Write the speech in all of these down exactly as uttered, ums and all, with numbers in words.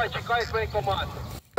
Давай, чекай своей команды.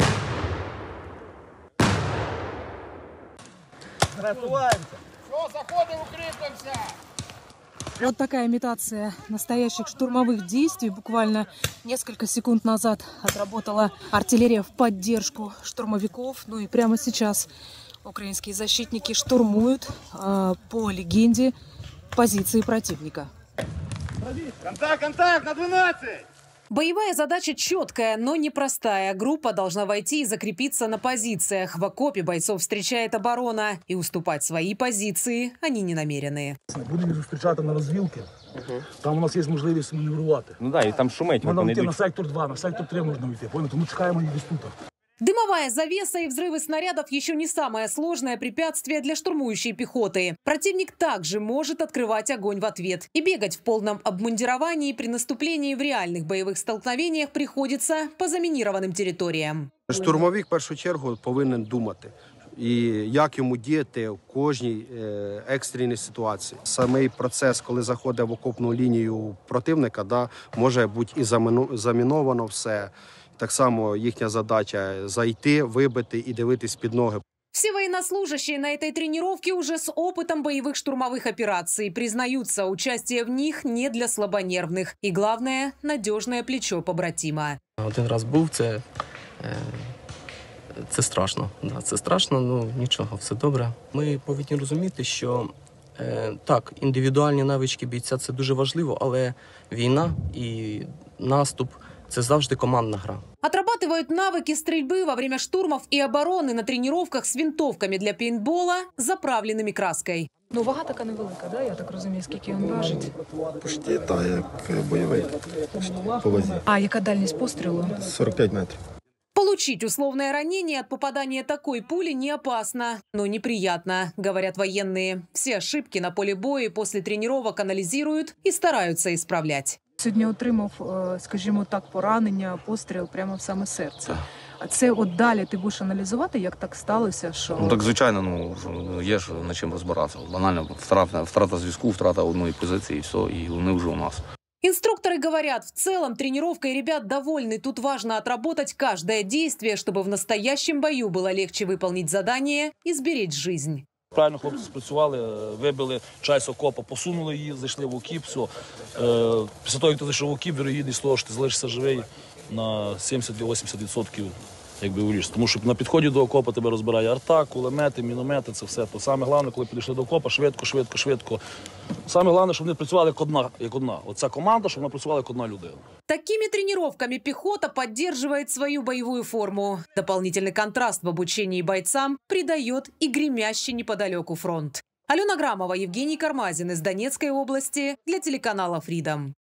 Готовимся. Все, заходим, укрепимся. Вот такая имитация настоящих штурмовых действий. Буквально несколько секунд назад отработала артиллерия в поддержку штурмовиков. Ну и прямо сейчас украинские защитники штурмуют, э, по легенде, позиции противника. Контакт, контакт, на двенадцать! Боевая задача четкая, но непростая. Группа должна войти и закрепиться на позициях. В окопе бойцов встречает оборона. И уступать свои позиции они не намерены. Будемо зустрічати на розвілки. Там у нас є можливість маневрувати. Ну да, і там шумить. Можна вони вийти на йдуть. сектор два, на сектор три можна вийти. Тому чекаємо їх десь тут. Дымовая завеса и взрывы снарядов еще не самое сложное препятствие для штурмующей пехоты. Противник также может открывать огонь в ответ. И бегать в полном обмундировании при наступлении в реальных боевых столкновениях приходится по заминированным территориям. Штурмовик в першу чергу повинен думати. І як йому діяти в кожній е, екстреній ситуації. Самий процес, коли заходить в окопну лінію противника, да, може бути і заміну, заміновано все. Так само їхня задача – зайти, вибити і дивитись під ноги. Все военнослужащие на этой тренировке уже с опытом боевых штурмовых операций. Признаются, участие в них не для слабонервных. И главное – надежное плечо побратима. Один раз був, це, це страшно. Да, це страшно, ну нічого, все добре. Ми повинні розуміти, що так, індивідуальні навички бійця – це дуже важливо, але війна і наступ – це завжди командна гра. Отрабатывают навыки стрельбы во время штурмов и обороны на тренировках с винтовками для пейнтбола, заправленными краской. Ну, вага така невелика, да? Я так розумію, скільки він важить. Почти так, як бойовий по вазі. А яка дальність пострілу? сорок п'ять метрів. Получить условное ранение от попадания такой пули не опасно, но неприятно, говорят военные. Все ошибки на поле боя после тренировок анализируют и стараются исправлять. Сьогодні отримав, скажімо так, поранення, постріл прямо в саме серце. А це от далі ти будеш аналізувати, як так сталося, що... Ну так, звичайно, ну, є ж над чим розбиратися. Банально, втрата, втрата зв'язку, втрата одної позиції, і все, і вони вже у нас. Инструкторы говорят, в целом тренировкой ребят довольны. Тут важно отработать каждое действие, чтобы в настоящем бою было легче выполнить задание и сберечь жизнь. Правильно хлопці спрацювали, вибили часть окопа, посунули її, зайшли в окіп, все. Після того, як ти зайшов в окіп, вірогідність того, що ти залишишся живий на сімдесят-вісімдесят відсотків якби уріж. Тому що на підході до окопа тебе розбирає арта, кулемети, міномети, це все. То саме головне, коли підійшли до окопа, швидко, швидко, швидко. Саме головне, щоб вони працювали як одна, як одна. Оця команда, щоб вона працювала як одна людина. Такими тренировками пехота поддерживает свою боевую форму. Дополнительный контраст в обучении бойцам придает и гремящий неподалеку фронт. Алена Грамова, Евгений Кармазин из Донецкой области для телеканала Freedom.